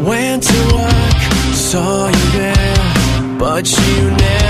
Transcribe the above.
Went to work, saw you there, but you never